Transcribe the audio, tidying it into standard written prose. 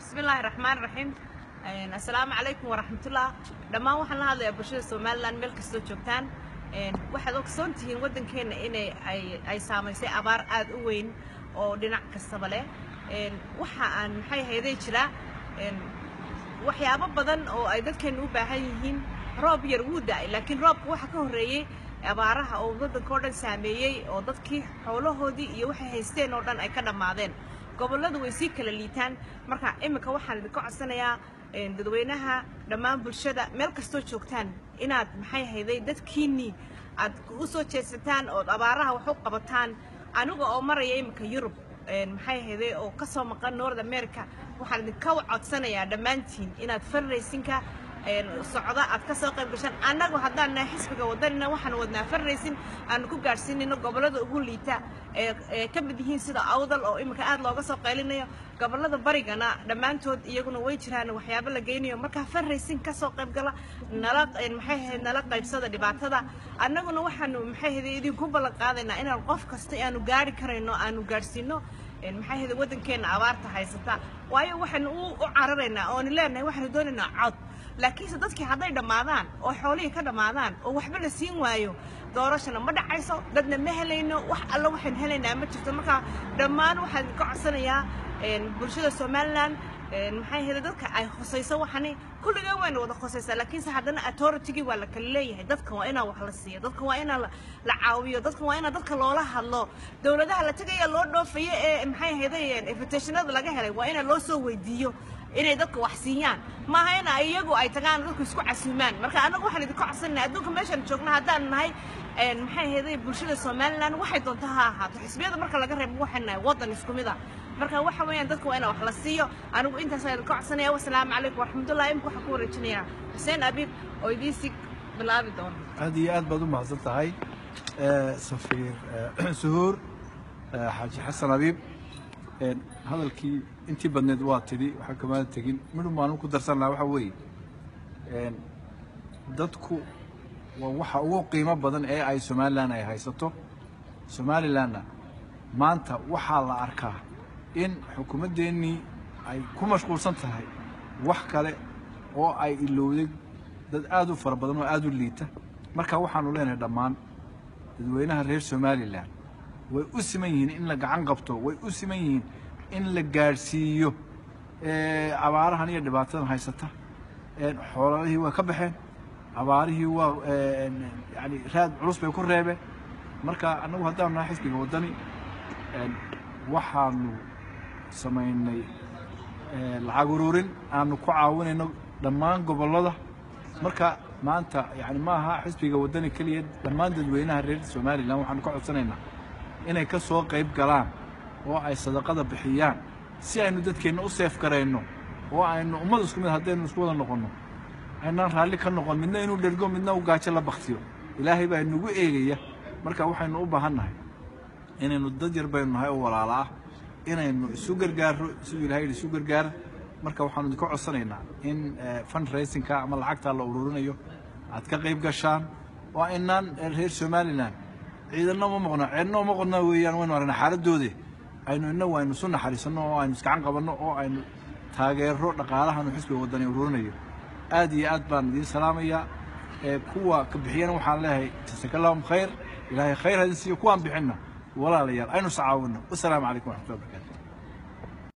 بسم الله الرحمن الرحيم. السلام عليكم ورحمة الله. لما وحنا هذا برشة سومالان ملك السوتشوكتان واحد أقصنتين ودن كان إن أي سامي سي أبار أد وين أو دينك السبلة وح عن حي هذي كلا وحيا أبى بدن أو أيضا كانوا بعهين راب يرودا لكن راب وحكوا رأي أبارها أو ضد كورن سامية أو ضد كي حوله هذي يوحي هستين أو دان أكنا معدن goboladu way sii kala liitaan marka imika waxaan idin ka codsanayaa dadweynaha dhammaan bulshada meel kastoo joogtaan inaad maxay hayday dadkiini aad u soo jeesataan oo abaaraha wax u qabataan aniga oo maraya imika Yurub maxay hayday oo ka soo maqan North America waxaan idin ka codsanayaa dhammaantiin inaad farreysinka socda aad ka soo qayb gashaan anagu haddaan xisbiga wadanina waxaan wadnaa farreysin aan ku gaarsiinayno gobolada ugu liita ka mid yihiin sida awdal oo imika aad looga soo qaylinayo gobolada barigana dhammaantood iyaguna way jiraan waxyaabo la geynayo marka farreysin ka soo qayb gala nala qaybsada dhibaatada annaguna waxaanu maxay ahayd idinku ballan qaadaynaa inaan qof kasta aanu gaari karayno aanu gaarsiino maxay ahayd wadankeena abaarta haysata waayo waxaan u cararaynaa oo leenahay waxaan doonaynaa cod laakiin dadkii hadday dhamaadaan oo xoolihii ka dhamaadaan oo waxba la siin waayo doorashana ma dhacayso dadna ma helayno wax alla waxaan helaynaa ma jirto marka dhammaan waxaan ka codsanayaa bulshada Soomaaliland maxay ahayd dadka ay khosayso waxani kulliga waan wada khosaysaa laakiin haddana authority waa la kala leeyahay dadka waa inaa wax la siiyo dadka waa inaa la caawiyo dadka waa inaa dadka loola hadlo dawladaha la tagaya loo dhoofayo ee maxay ahayd invitationada laga helay waa inaa loo soo weydiiyo inay dadka wax siiyaan ma hayna iyagu ay tagaan dadku isku casuumaan marka anagu waxaan idin ka codsanaynaa adduunka meeshan joogna haddaan nahay maxay ahayd bulshada Soomaaliland waxay doontaa ha ahaato xisbiyada marka laga reebo waxaan wadan isku mid ah marka waxa weeyaan dadku waa inaa wax la siiyo anigu intaas ayaan ka codsanayaa wassalaamu calaykum waraxmatullaahi imku waxa ku wareejinayaa Xuseen Abiib oo idiisi bilaabi doona aad iyo aad baad u mahadsan tahay Safiir Suhuur Xaaji Xasan Abiib hadalkii intii badneed waa tidhi waxa kama tagin midna maalin ku darsan lahaa waxa weeye dadku waa waxa ugu qiimo badan ee ay Soomaaliland ay haysato Soomaaliland maanta waxa la arkaa in xukuumadeeni ay ku mashquulsan tahay wax kale oo ay ilowday dad aad u fara badan oo aad u liita marka waxaanu leenahay dhammaan dadweynaha reer Soomaaliland way u siman yihiin in la gacan qabto way u siman yihiin in la gaarsiiyo abaarahan iyo dhibaatadan haysata xoolihii waa ka baxeen abaarihii waa yani raad culus bay ku reebeen marka anagu haddaan nahay xisbiga wadani waxaanu samaynay lacag ururin aanu ku caawinayno dhammaan gobolada marka maanta yani ma aha xisbiga wadani kaliya dhammaan dadweynaha reer Soomaaliland waxaanu ka codsanaynaa inay ka soo qayb galaan oo ay sadaqada bixiyaan si aynu dadkeena u seef gareyno oo aynu ummad isku mid hadaynu isku wada noqono aynaan raalli ka noqon midna inuu dhergo midna u gaajo la baqtiyo ilaahay baa nagu eegaya marka waxaynu u baahannahay inaynu dad yar baynu nahay oo walaalo ah inaynu isu gargaaro sidoo ilaahay isu gargaar marka waxaanu idin ka codsanaynaa in fundraising-ka ama lacagta la ururinayo aad ka qayb gashaan waa inaan reer Soomaaliland ciidana ma maqna cidna ma qodna weeyaan waynu aragna xaaladooda aynu inna waynu soo naxariisano oo aynu iska qabanno oo aynu taageero dhaqaalahan xisbiga wadani ururinayo aad iyo aad baan idin salaamayaa kuwa ka bixiyana waxaan leeyahay jazakallahu khayr ilaahay khayr hadin siiyo kuwan bixina walaalayaal aynu sacaawino wassalaamu calaykum wa rahmatullahi wa barakatuh